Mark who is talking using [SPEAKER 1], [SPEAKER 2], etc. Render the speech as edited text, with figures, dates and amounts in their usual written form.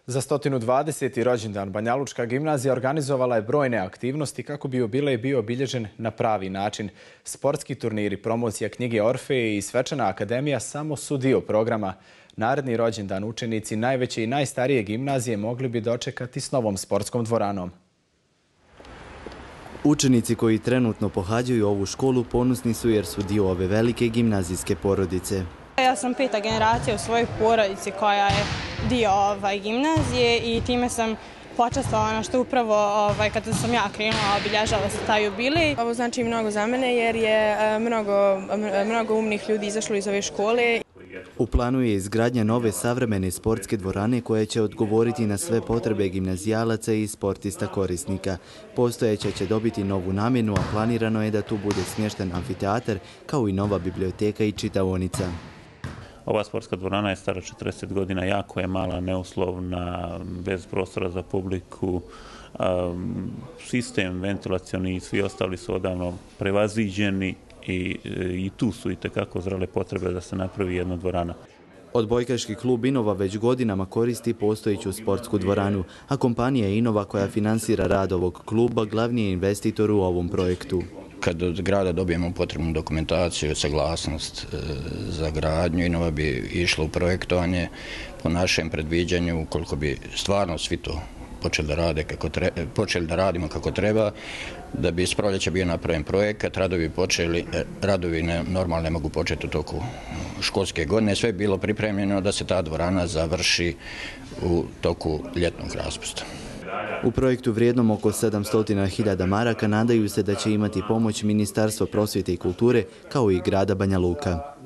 [SPEAKER 1] Za 120. rođendan Banjalučka gimnazija organizovala je brojne aktivnosti kako bi jubilej bio obilježen na pravi način. Sportski turniri, promocija knjige Orfeje i svečana akademija samo su dio programa. Naredni rođendan učenici najveće i najstarije gimnazije mogli bi dočekati s novom sportskom dvoranom.
[SPEAKER 2] Učenici koji trenutno pohađaju ovu školu ponosni su jer su dio ove velike gimnazijske porodice.
[SPEAKER 3] Ja sam 5. generacija u svojoj porodici koja je dio gimnazije i time sam počastvovana što upravo kada sam ja krenula obilježava se taj jubilej.
[SPEAKER 4] Ovo znači mnogo za mene jer je mnogo umnih ljudi izašlo iz ove škole.
[SPEAKER 2] U planu je izgradnja nove savremene sportske dvorane koja će odgovoriti na sve potrebe gimnazijalaca i sportista korisnika. Postojeća će dobiti novu namjenu, a planirano je da tu bude smješten amfiteatar kao i nova biblioteka i čitaonica.
[SPEAKER 5] Ova sportska dvorana je stara 40 godina, jako je mala, neuslovna, bez prostora za publiku. Sistem ventilacioni i svi ostali su odavno prevaziđeni i tu su itekako zrele potrebe da se napravi jedna dvorana.
[SPEAKER 2] Odbojkaški klub Inova već godinama koristi postojeću sportsku dvoranu, a kompanija Inova koja finansira rad ovog kluba glavni je investitor u ovom projektu.
[SPEAKER 6] Kad od grada dobijemo potrebnu dokumentaciju, saglasnost za gradnju, Inova bi išla u projektovanje po našem predviđanju, ukoliko bi stvarno svi to počeli da radimo kako treba, da bi iz proljeća bio napravljen projekat, radovi normalno ne mogu početi u toku školske godine, sve je bilo pripremljeno da se ta dvorana završi u toku ljetnog raspusta.
[SPEAKER 2] U projektu vrijednom oko 700.000 maraka nadaju se da će imati pomoć Ministarstva prosvjete i kulture kao i grada Banja Luka.